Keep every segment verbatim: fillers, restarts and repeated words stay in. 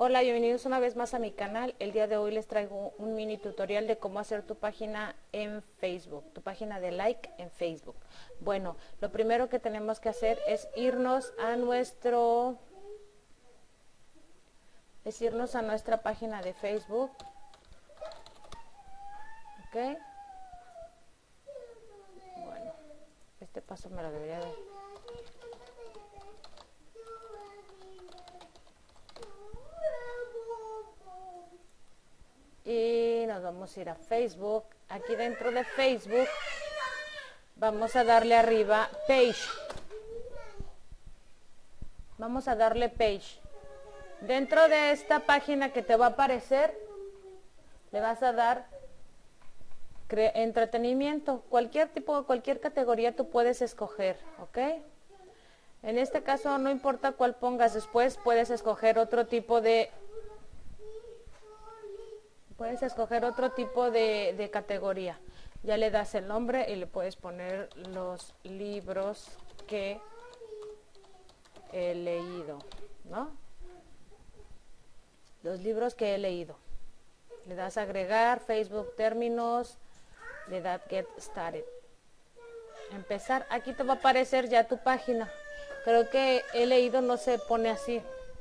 Hola, bienvenidos una vez más a mi canal. El día de hoy les traigo un mini tutorial de cómo hacer tu página en Facebook, tu página de like en Facebook. Bueno, lo primero que tenemos que hacer es irnos a nuestro es irnos a nuestra página de Facebook. Ok. Bueno, este paso me lo debería de... Y nos vamos a ir a Facebook. Aquí dentro de Facebook vamos a darle arriba Page. Vamos a darle Page. Dentro de esta página que te va a aparecer, le vas a dar entretenimiento. Cualquier tipo, cualquier categoría tú puedes escoger, ¿ok? En este caso no importa cuál pongas, después puedes escoger otro tipo de... Puedes escoger otro tipo de, de categoría. Ya le das el nombre y le puedes poner los libros que he leído, ¿no? Los libros que he leído. Le das a agregar, Facebook términos, le das Get Started. Empezar, aquí te va a aparecer ya tu página. Creo que he leído no se pone así.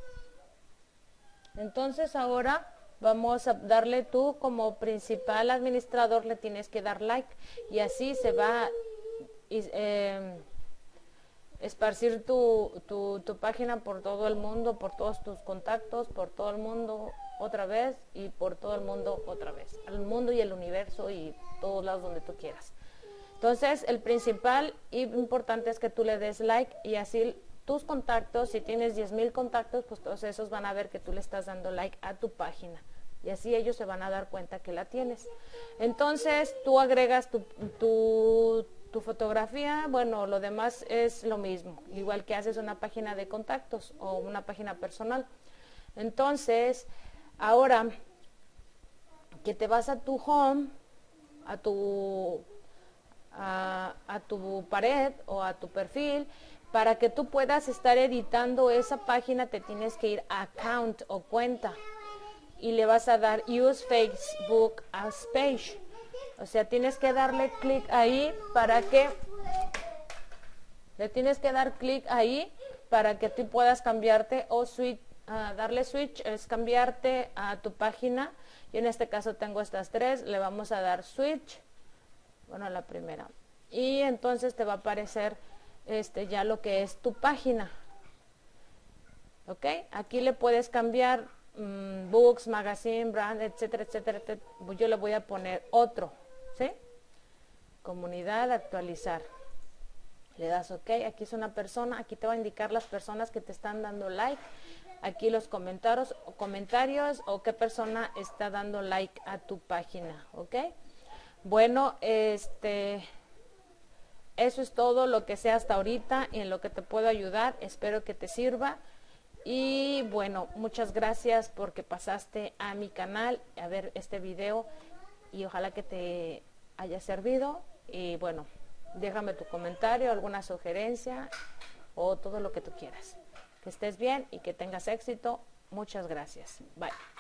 Entonces ahora vamos a darle, tú como principal administrador le tienes que dar like y así se va a eh, esparcir tu, tu, tu página por todo el mundo, por todos tus contactos, por todo el mundo otra vez y por todo el mundo otra vez, al mundo y el universo y todos lados donde tú quieras. Entonces el principal y importante es que tú le des like y así tus contactos, si tienes diez mil contactos, pues todos esos van a ver que tú le estás dando like a tu página y así ellos se van a dar cuenta que la tienes. Entonces tú agregas tu, tu, tu fotografía, bueno, lo demás es lo mismo, igual que haces una página de contactos o una página personal. Entonces, ahora que te vas a tu home, a tu, a, a tu pared o a tu perfil, para que tú puedas estar editando esa página te tienes que ir a account o cuenta y le vas a dar use Facebook as page. O sea, tienes que darle clic ahí para que le tienes que dar clic ahí para que tú puedas cambiarte o switch, uh, darle switch es cambiarte a tu página. Yo en este caso tengo estas tres, le vamos a dar switch, bueno, la primera, y entonces te va a aparecer este ya lo que es tu página. Ok, aquí le puedes cambiar um, books, magazine, brand, etcétera, etcétera, etcétera. Yo le voy a poner otro, ¿sí? Comunidad, actualizar. Le das ok, aquí es una persona, aquí te va a indicar las personas que te están dando like, aquí los comentarios o comentarios o qué persona está dando like a tu página, ok. Bueno, este... eso es todo lo que sé hasta ahorita y en lo que te puedo ayudar. Espero que te sirva. Y bueno, muchas gracias porque pasaste a mi canal a ver este video y ojalá que te haya servido. Y bueno, déjame tu comentario, alguna sugerencia o todo lo que tú quieras. Que estés bien y que tengas éxito. Muchas gracias. Bye.